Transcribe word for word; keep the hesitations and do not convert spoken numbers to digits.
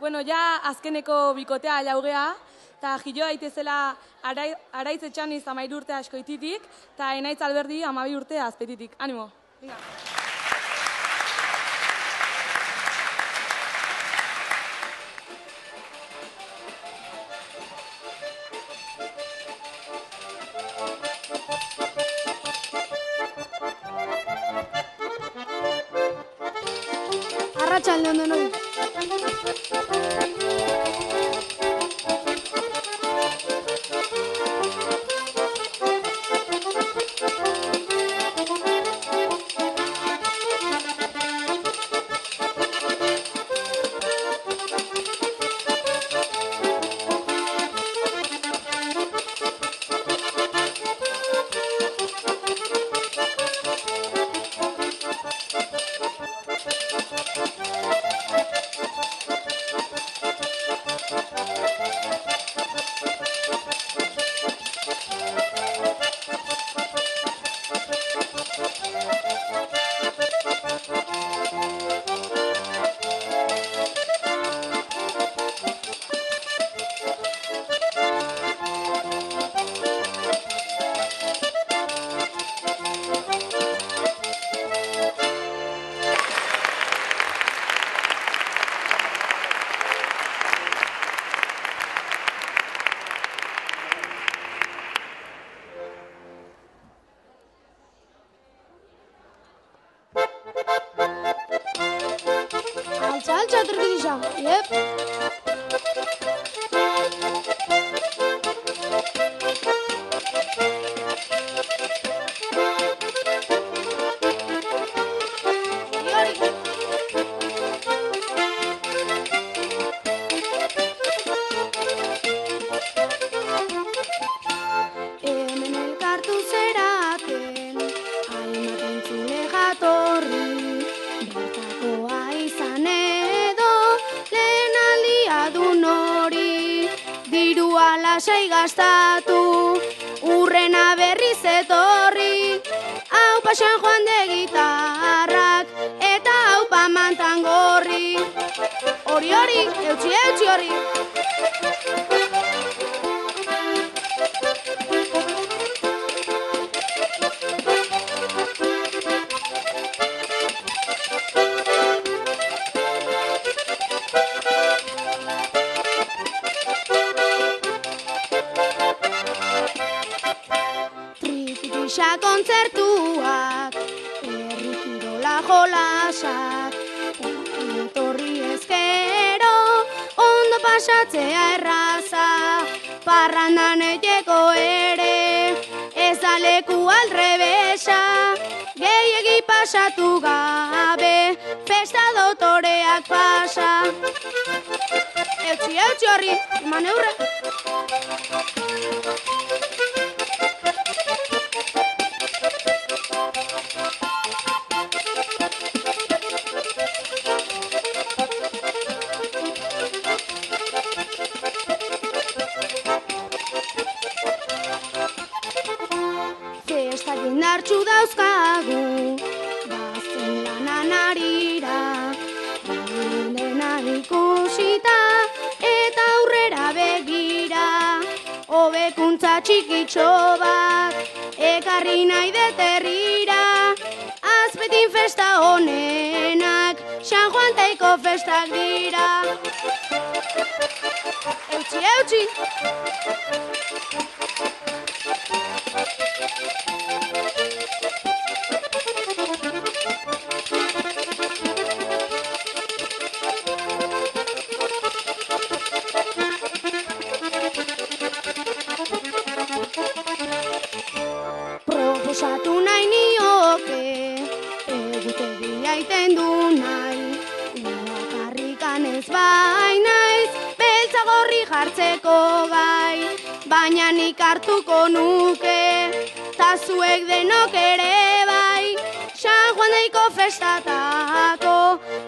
Bueno, ja azkeneko bikotea jaugea, eta jilo daitezela Araitz Etxaniz amairu urte askoititik, eta Enaitz Alberdi amabi urte azpetitik. Animo! Venga. Arratsalde on denoi. Altza, altza, aterkidisa. Yep. Hemen elkartu zeraten, hainbat entzule jatorri, bertakoa izan edo, lehen aldia dun hori, dirua lasai gastatu, urrena berriz etorri, hau pasan joan de gitarrak, eta hau pamantan gorri, hori hori, eutxi eutxi hori. Trikitisa kontzertuak, herri kirola jolasak, etorri ezkero, ondo pasatzea erraza, parrandan eteko ere, ez da leku aldrebesa, gehiegi pasatu gabe, festa dotoreak pasa. Eutxi, eutxi horri, eman eurre. Festak indartxu dauzkagu, bazen lanan arira, dena ikusita eta aurrera begira, hobekuntza txikitxo bat, ekarri nahi deterrira, Azpetin festa honenak, San Juan taiko festak dira. Eutxi, eutxi! Proposatu nahi nioke, egutegia iten du nahi, bakarrikan ez bai naiz, beltza gorri jartzeko gai, baina nik hartuko nuke, ta zuek denok ere bai, San Juan daiko festatako,